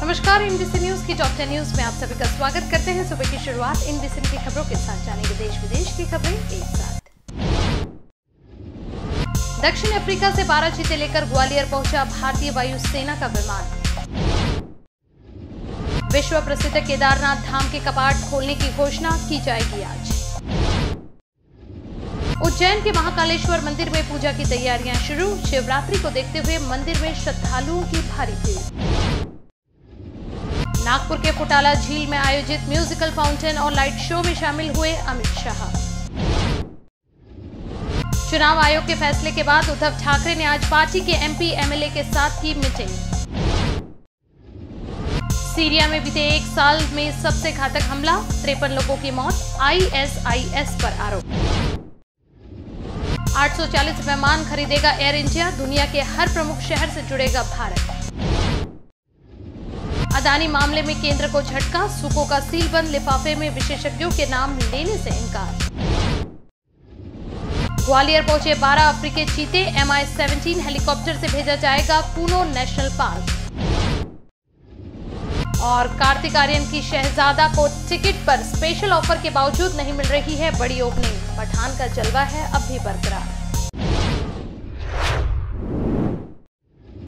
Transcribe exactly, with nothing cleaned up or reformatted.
नमस्कार, InVision news की top ten news में आप सभी का स्वागत करते हैं। सुबह की शुरुआत इनविजन की खबरों के साथ जानेंगे देश विदेश की खबरें एक साथ। दक्षिण अफ्रीका से बारह चीते लेकर ग्वालियर पहुंचा भारतीय वायुसेना का विमान। विश्व प्रसिद्ध केदारनाथ धाम के कपाट खोलने की घोषणा की जाएगी आज। उज्जैन के महाकालेश्वर मंदिर में पूजा की तैयारियां शुरू। शिवरात्रि को देखते हुए मंदिर में श्रद्धालुओं की भारी भीड़। नागपुर के फुटाला झील में आयोजित म्यूजिकल फाउंटेन और लाइट शो में शामिल हुए अमित शाह। चुनाव आयोग के फैसले के बाद उद्धव ठाकरे ने आज पार्टी के एमपी एमएलए के साथ की मीटिंग। सीरिया में बीते एक साल में सबसे घातक हमला, तिरपन लोगों की मौत, आईएसआईएस पर आरोप। आठ सौ चालीस विमान खरीदेगा एयर इंडिया, दुनिया के हर प्रमुख शहर से जुड़ेगा भारत। अदानी मामले में केंद्र को झटका, सुको का सीलबंद लिफाफे में विशेषज्ञों के नाम लेने से इनकार। ग्वालियर पहुंचे बारह अफ्रीकी चीते, एम आई सेवनटीन हेलीकॉप्टर से भेजा जाएगा कूनो नेशनल पार्क। और कार्तिक आर्यन की शहजादा को टिकट पर स्पेशल ऑफर के बावजूद नहीं मिल रही है बड़ी ओपनिंग। पठान का जलवा है अब भी बरकरार।